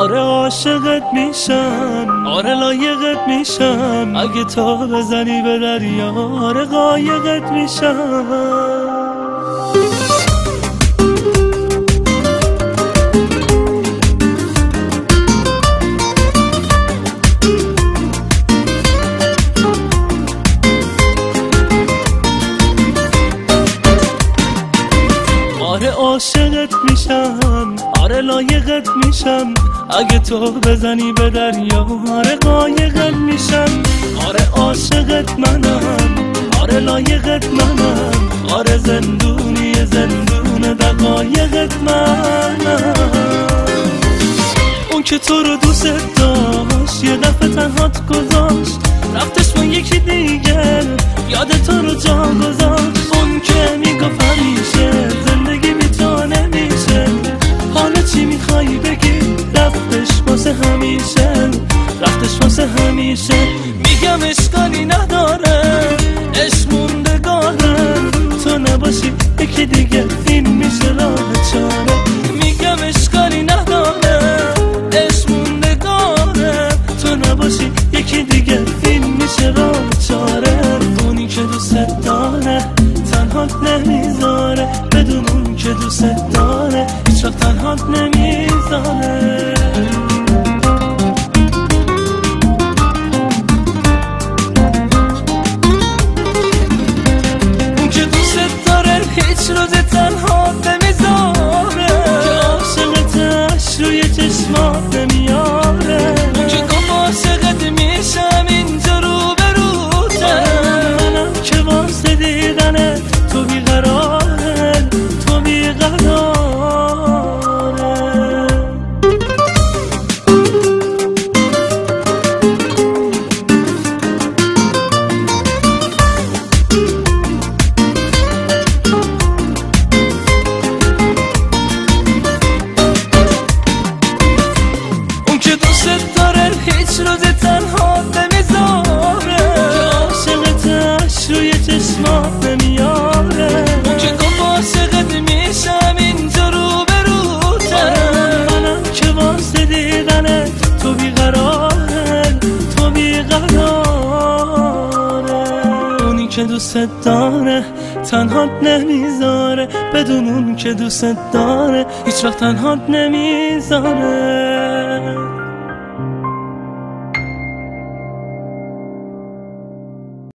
آره عاشقت میشم، آره لایقت میشم، اگه تو بزنی به دریا آره قایقت میشم. آره عاشقت میشم، آره لایقت میشم، اگه تو بزنی به دریا آره قایقت میشم. آره عاشقت منم، آره لایقت منم، آره زندونی زندون دقایقت منم. اون که تو رو دوست داشت یه دفعه تنهات گذاشت، رفتش با یکی دیگه یاد تو رو جا گذاشت. اون که میگفت همیشه زندگی بی تو نمیشه، حالا چی میخوای بگی؟ رفتش واسه همیشه، رفتش واسه همیشه. میگم اشکالی نداره، عشق موندگاره، تو نباشی یکی دیگه این میشه راه چاره. میگم اشکالی نداره، عشق موندگاره، تو نباشی یکی دیگه این میشه راه چاره. اونی که دوست داره تنهات نمیذاره، بدون اون که دوست داره هیچ وقت تنهات نمیذاره. اون که دوست داره هیچ روز تنهات نمیذاره، که عاشقتش روی چشمات نمیاره. اون که گفت عاشقت میشم اینجا رو به روته، منم که واسه دیدنت تو بیقراره، تو بیقراره. اون که دوست داره هیچ روز تنهات نمیذاره، که عاشقتش روی چشمات نمیاره. اون که گفت عاشقت میشم اینجا رو به روته، منم که واسه دیدنت تو بیقراره، تو بیقراره. اونی که دوست داره تنهات نمیذاره، بدون اون که دوست داره هیچ وقت تنهات نمیذاره.